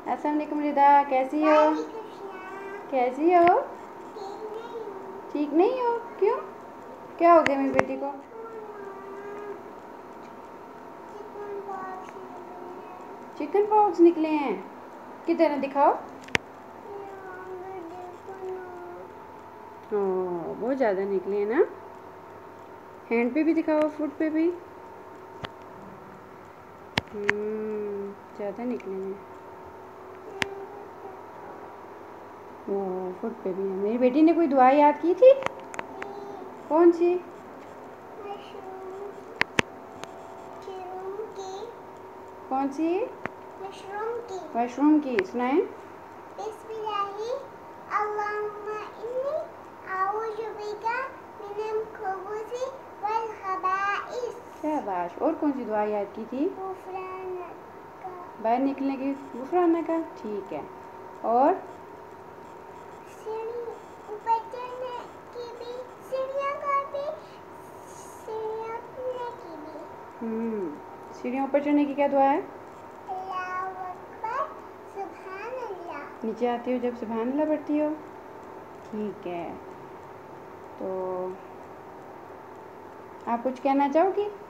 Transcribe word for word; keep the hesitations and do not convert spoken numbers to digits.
अस्सलाम वालेकुम रिदा, कैसी हो? कैसी हो? ठीक नहीं हो? क्यों? क्या हो गया मेरी बेटी को? चिकन पॉक्स निकले हैं? किधर दिखाओ। ओह, बहुत ज़्यादा निकले हैं ना। हैंड पे भी दिखाओ, फुट पे भी। हम्म, ज़्यादा निकले हैं। ओह, फुट पे भी है। मेरी बेटी ने कोई दुआ याद की थी? कौन सी? कौन सी? मशरूम की। मशरूम की, सुनाएं। बिस्मिल्लाहि अल्लाहुम्मा इन्नी अऊज़ु बिका मिनल खुबुसी वल खबाइस। शाबाश। और कौन सी दुआ याद की थी? गुफरानका। बाहर निकलने की, गुफराना का, ठीक है। और सीढ़ी ऊपर चढ़ने की भी, सीढ़ियों का भी, सीढ़ियों चढ़ने की भी। हम्म, सीढ़ियों ऊपर चढ़ने की क्या दुआ है? अल्लाहु अकबर, सुभान अल्लाह। नीचे आती हो जब सुभान अल्लाह पढ़ती हो, ठीक है। तो आप कुछ कहना चाहोगी?